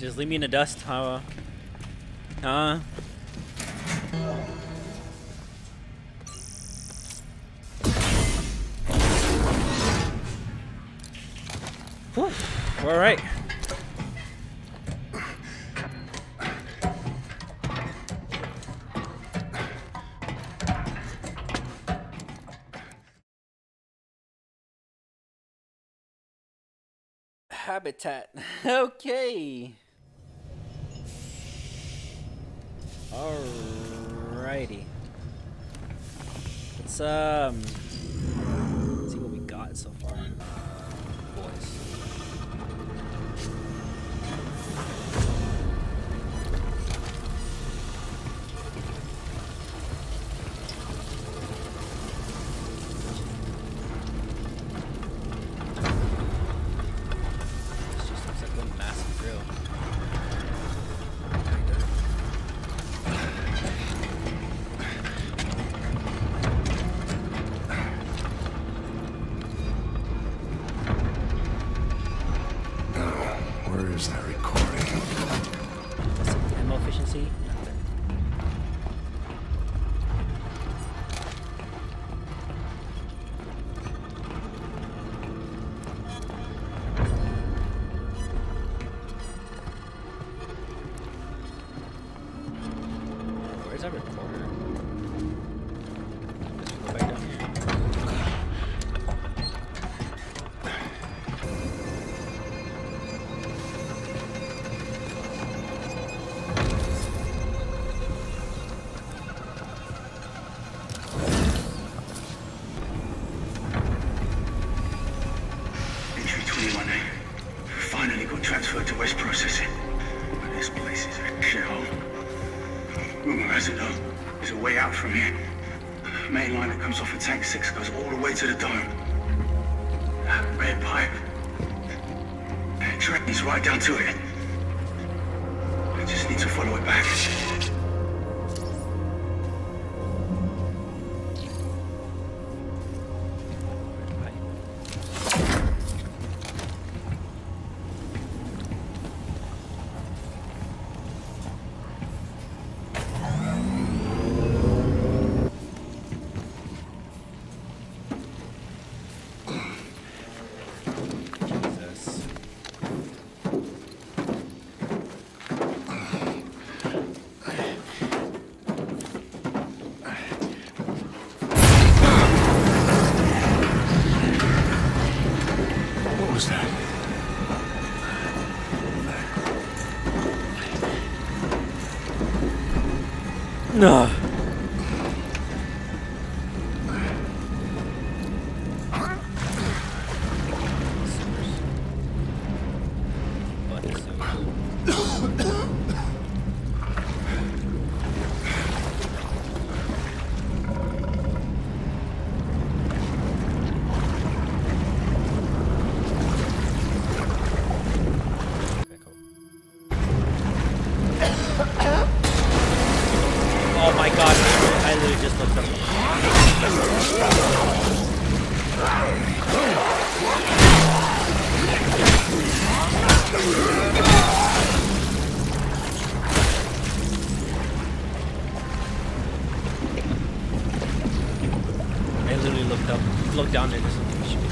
Just leave me in the dust, huh? Whew. All right. Habitat. Okay. Alrighty. Let's see what we got so far, boys. This just looks like one massive drill. Where is that recording? What's the ammo efficiency? Nothing. Where's that recorder? Let's go back down here. Finally got transferred to West Processing. But this place is a shithole. Rumor has it though, there's a way out from here. The main line that comes off of Tank 6 goes all the way to the dome. That red pipe. That track is right down to it. I just need to follow it back. No. Oh my god, I literally just looked up. I literally looked down there, there's something shooting.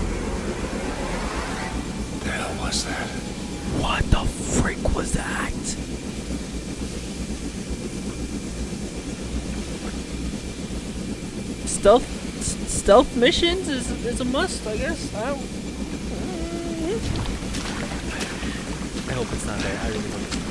What the freak was that? stealth missions is a must, I guess. I hope it's not there. I really hope it's not.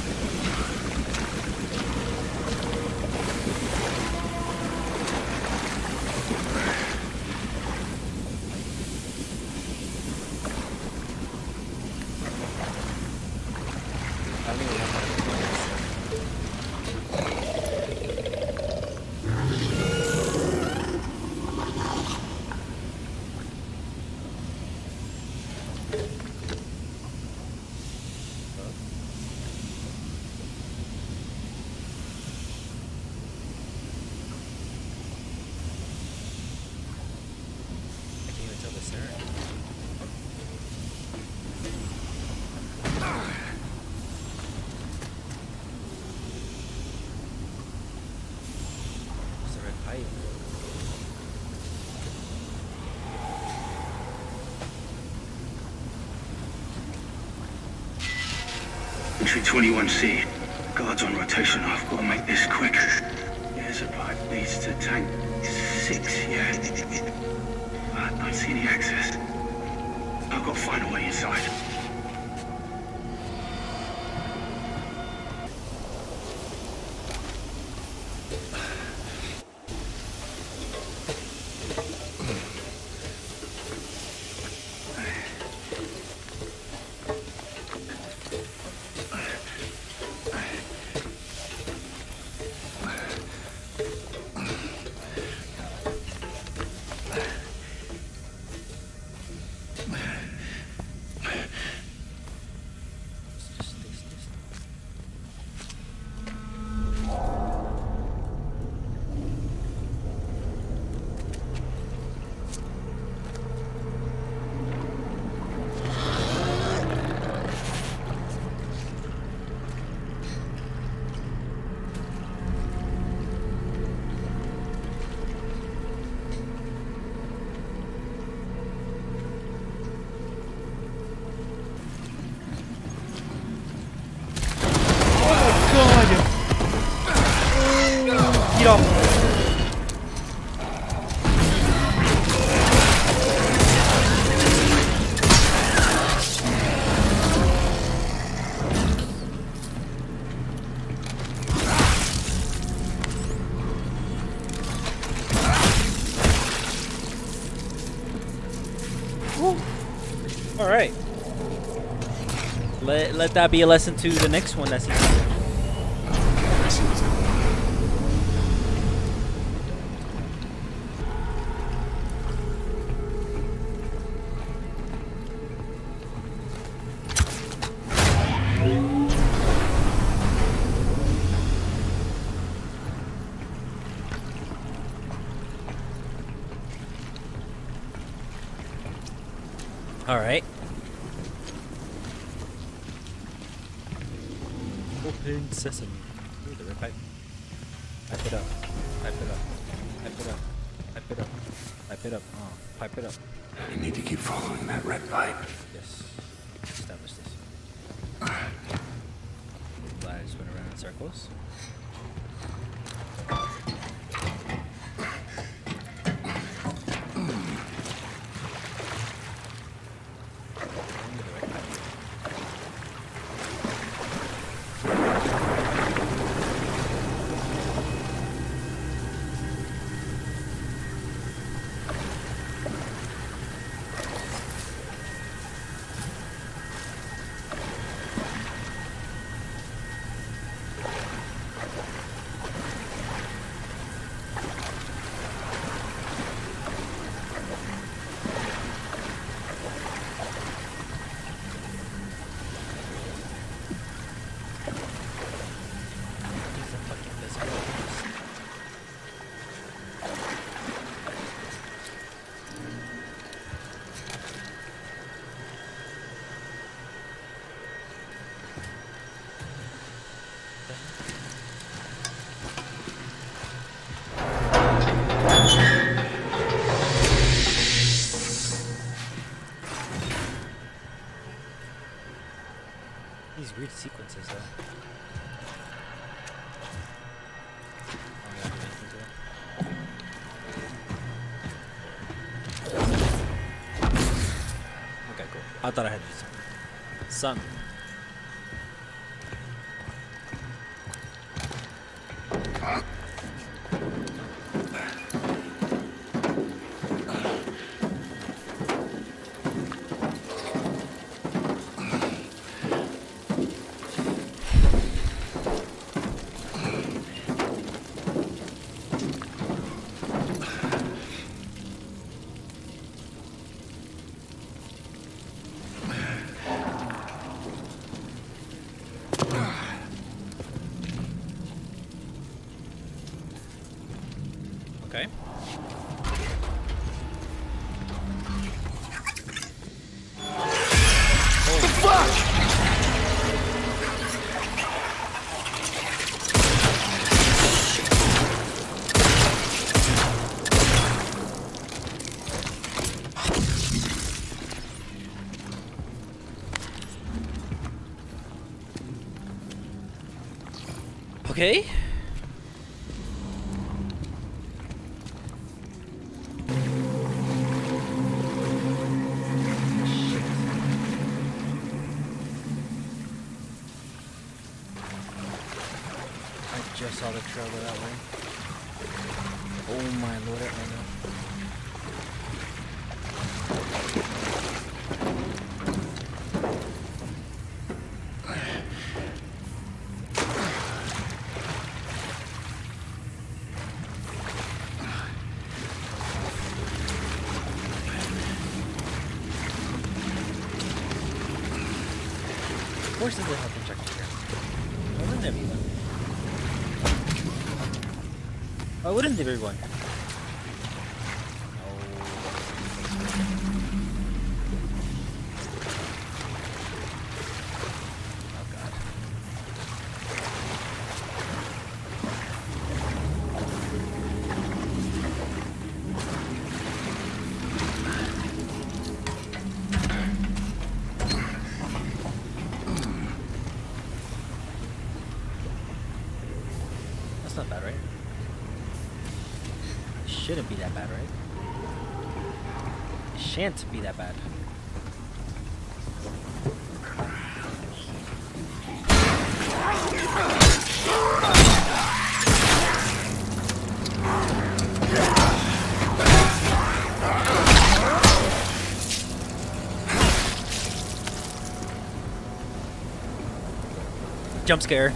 Entry 21C. Guards on rotation. I've got to make this quick. There's a pipe leads to tank 6, yeah. I don't see any access. I've got to find a way inside. Get off. All right. Let that be a lesson to the next one. That's it. All right. Open sesame. Ooh, the red pipe. Pipe it up. Pipe it up. Pipe it up. Pipe it up. Pipe it up. Oh, pipe it up. I need to keep following that red pipe. Yes. Establish this. Glad I just went around in circles. These weird sequences, though. Oh, yeah, I thought I had some. Okay. What the fuck? Okay. Just saw the trail go that way. Oh my lord, I know. Of course there's a health injector here. Why wouldn't there be one? Why wouldn't there be one? Oh god. That's not bad, right? Shouldn't be that bad, right? It shan't be that bad. Jump scare.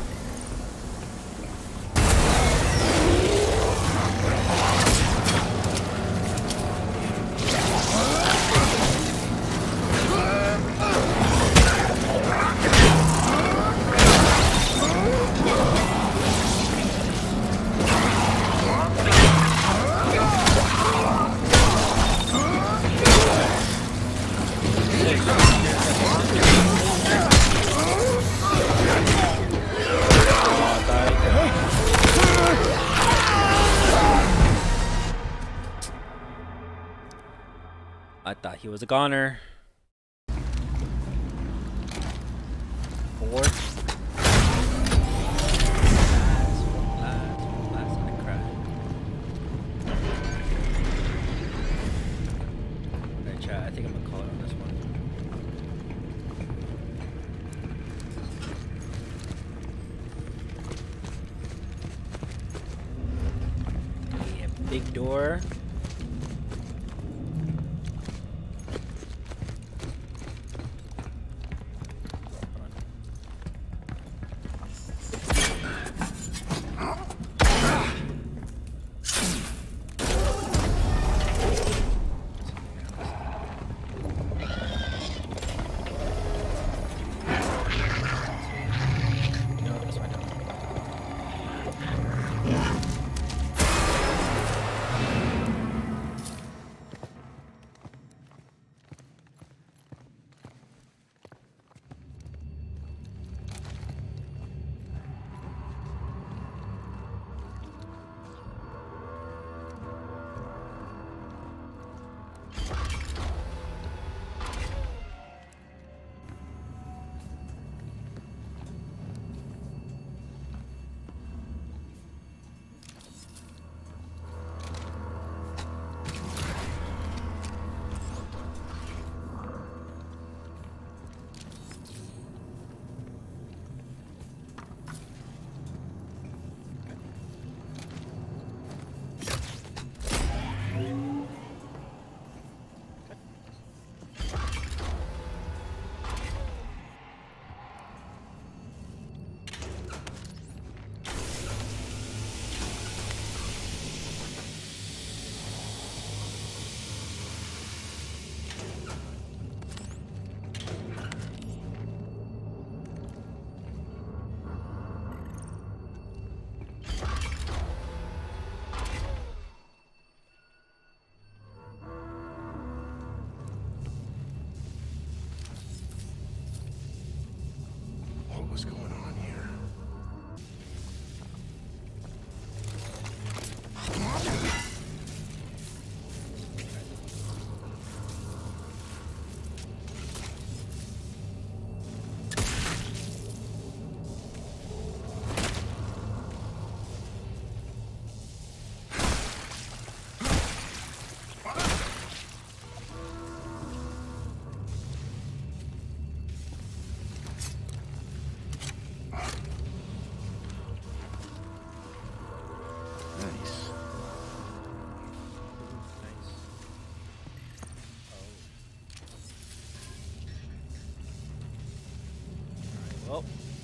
I thought he was a goner. 4. Last, and I cried. Alright, chat, I think I'm gonna call it on this one. Yeah, big door. was going on here. Well.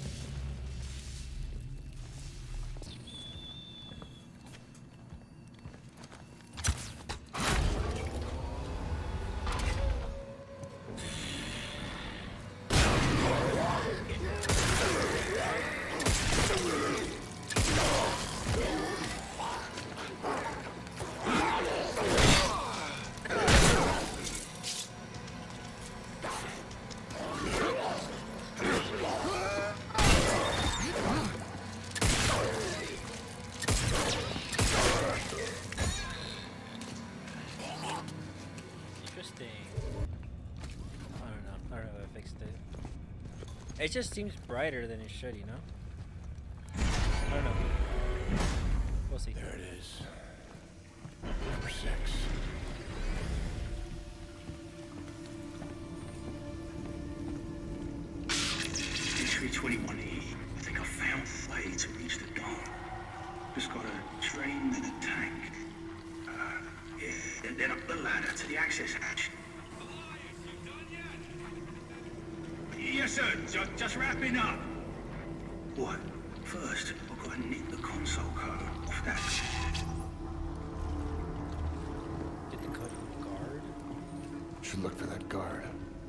It just seems brighter than it should, you know? I don't know. We'll see. There it is. Number 6. Entry 21E. I think I found a way to reach the dome. Just got a train and a tank. Yeah, and then up the ladder to the access hatch. Yes, sir. Just wrapping up. What? First, I've got to nick the console code off that. Get the code of the guard? Should look for that guard.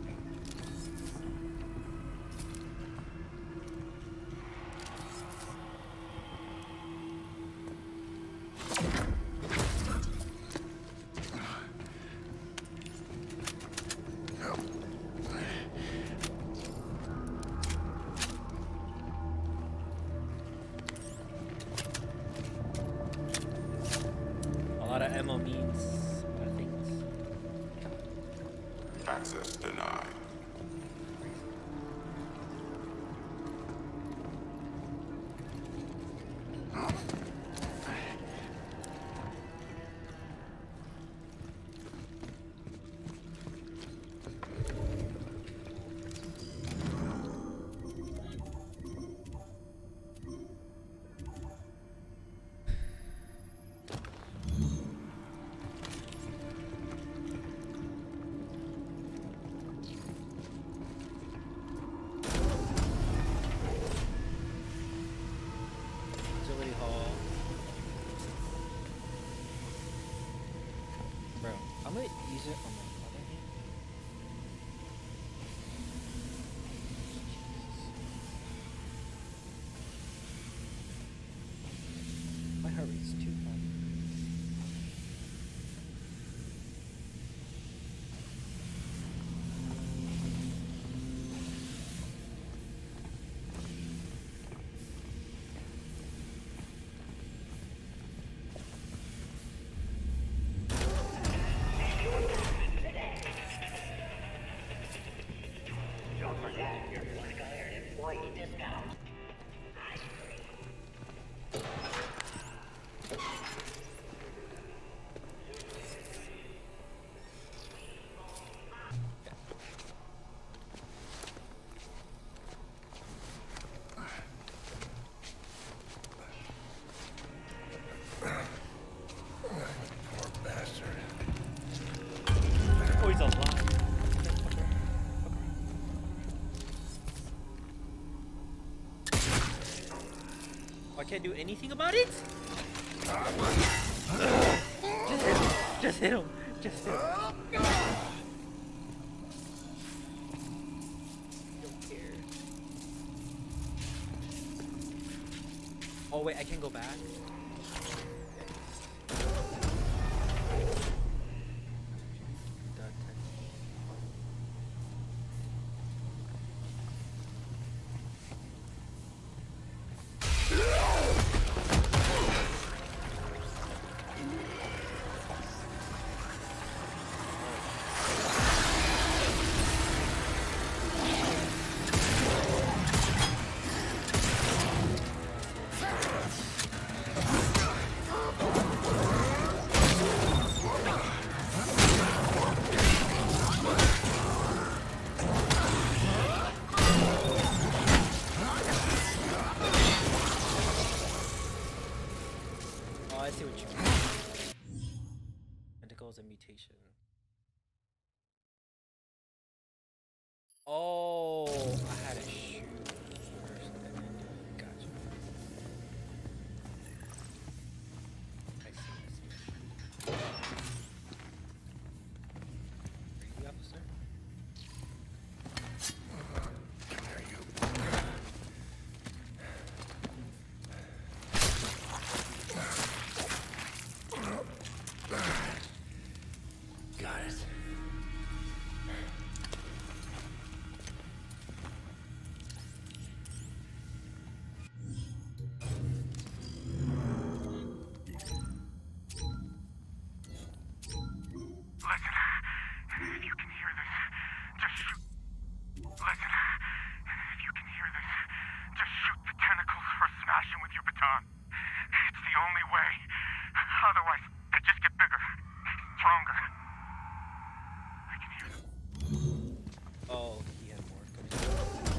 Ammo means a lot of things. Access denied. I'm gonna use it on my other hand. My heart rate's too high. I can't do anything about it? Just hit him. Just hit him. Don't care. Oh wait, I can go back. rotation. Oh, I had to shoot first. Gotcha. I see. Are you the officer? Come here, you. Got it. Oh, he had more coming.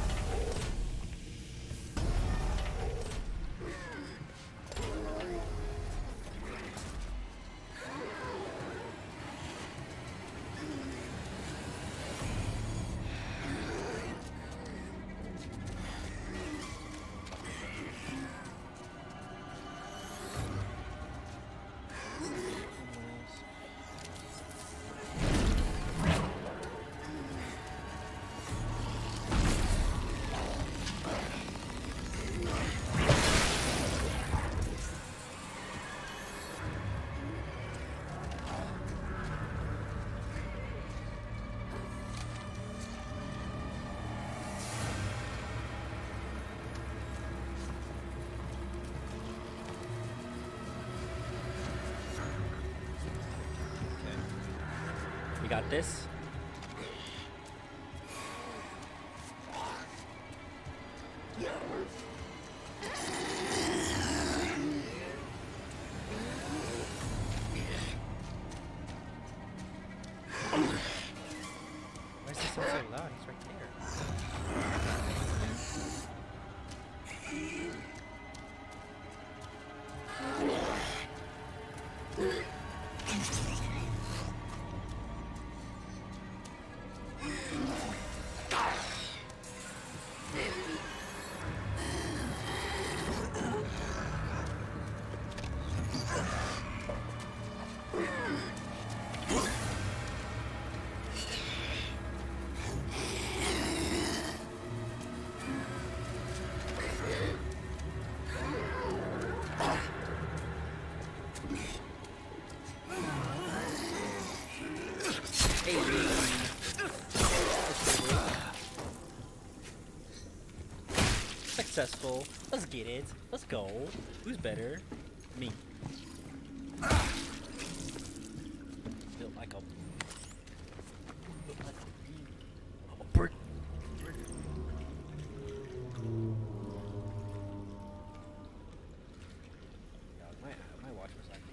We got this. Why is this so loud? He's right there. Successful. Let's get it. Let's go. Who's better? Me. Built like a brick. Yeah, my watch was like.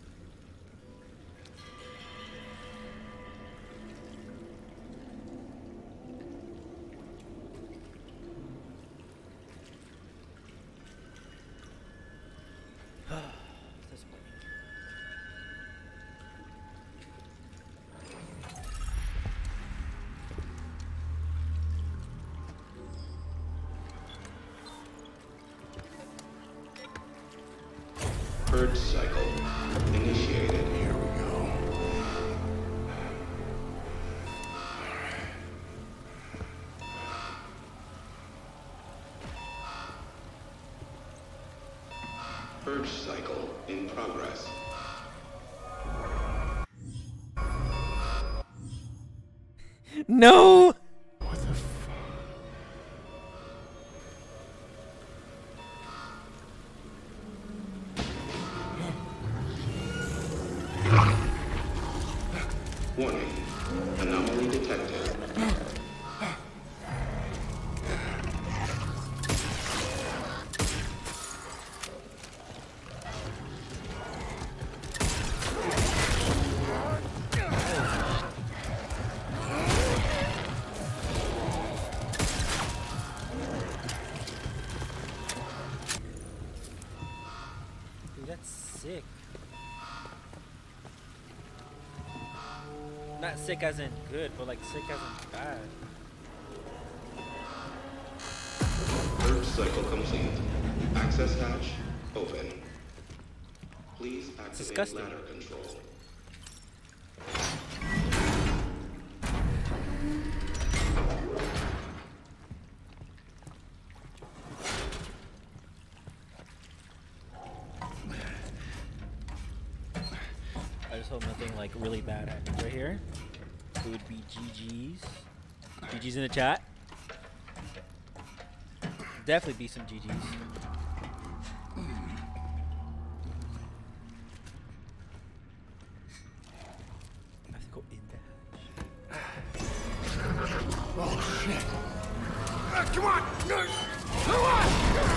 Purge cycle initiated. Here we go. Purge cycle in progress. No! What the fuck? Warning. Anomaly detected. Dude, that's sick. Not sick as in good, but like sick as in bad. Purge cycle complete. Access hatch open. Please activate Disgusting. ladder control. I just hope nothing like really bad happens right here. It would be GG's. GG's in the chat. Definitely be some GG's. I have to go in the hatch. Oh, shit. Come on! Come on!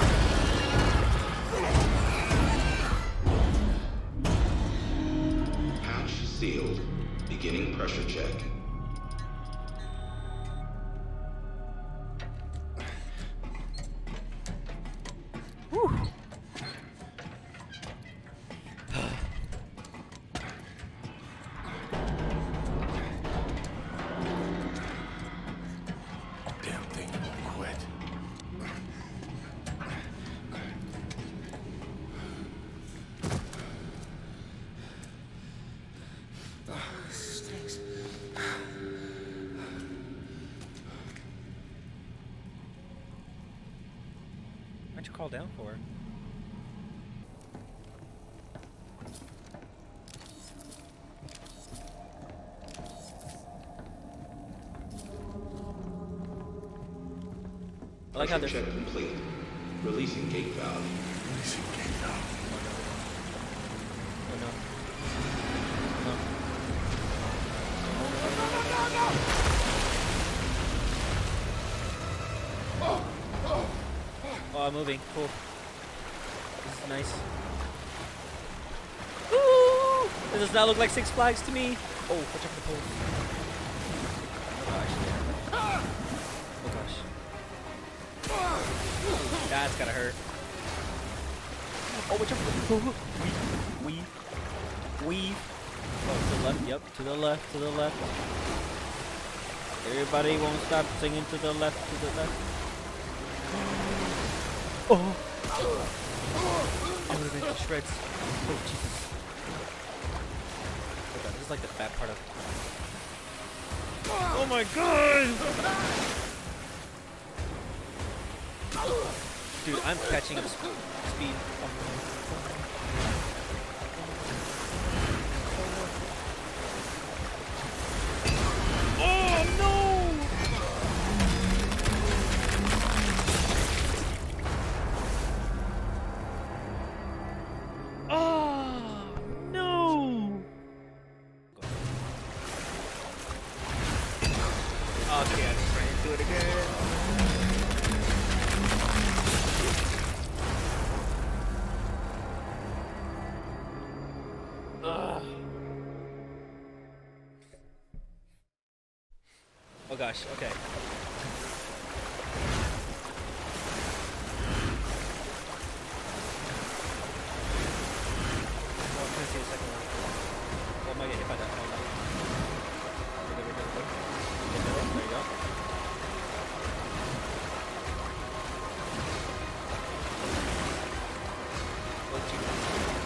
Hatch sealed. Beginning pressure check. Damn thing won't quit. Stinks. Why'd you call down for? I like how Pressure there's check complete. Releasing gate valve. Releasing gate valve. oh no. Oh, I'm moving. Cool. This is nice. Ooh! This does not look like Six Flags to me. Oh, watch out for the poles. Oh gosh. Oh gosh. That's gotta hurt. Oh, watch out for the weave. Weave. Oh, to the left. Yep. To the left. To the left. Everybody won't stop singing to the left. To the left. Oh! I would have been to shreds. Oh, Jesus. Oh, God, this is like the bad part of oh my God! Dude, I'm catching up speed. Oh no! Oh no! Okay, I'm trying to do it again. Ugh. Oh gosh, okay. Oh, I'm trying to see the second one. Oh, I might get hit by that. Hold on. We're good. There you go. Oh, Jesus.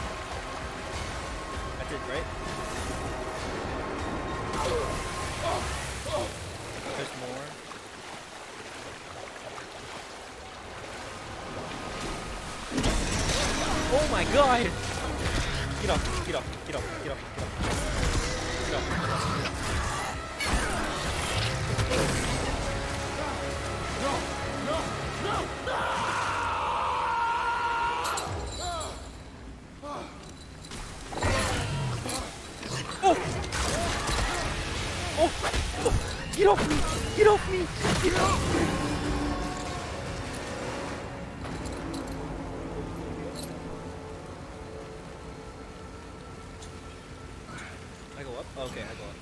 That's it, right? There's more. Oh my God! Get off, get off, get off, get off, get off. Get off. Get off me! Get off me! Get off me! I go up? Okay, I go up.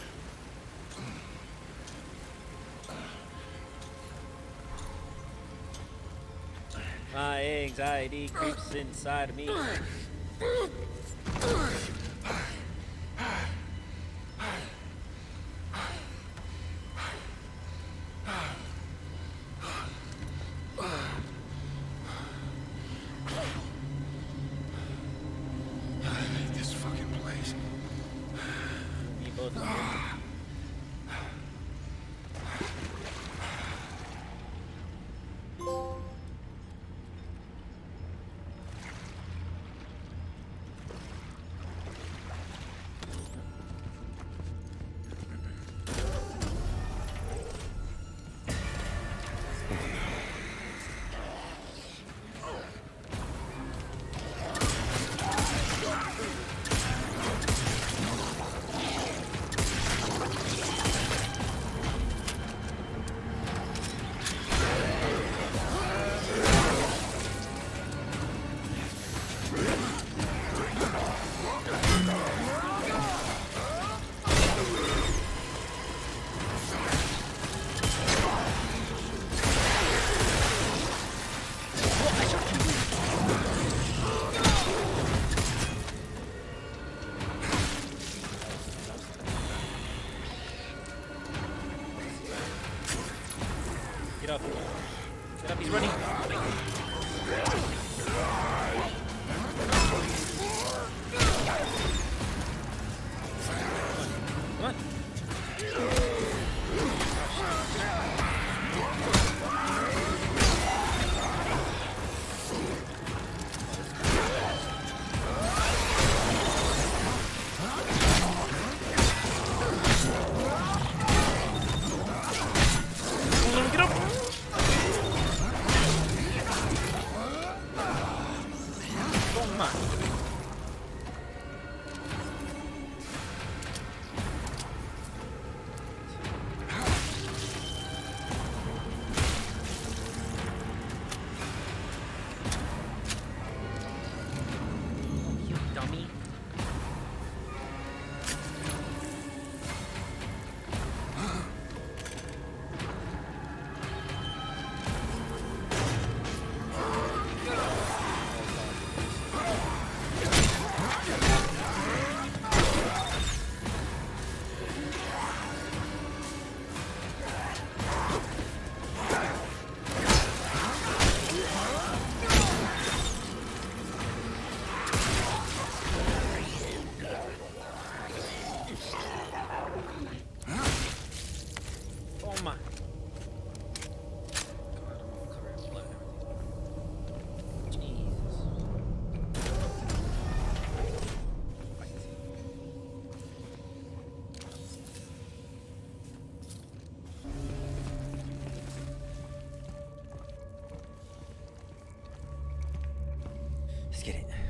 My anxiety creeps inside of me. Let's get it.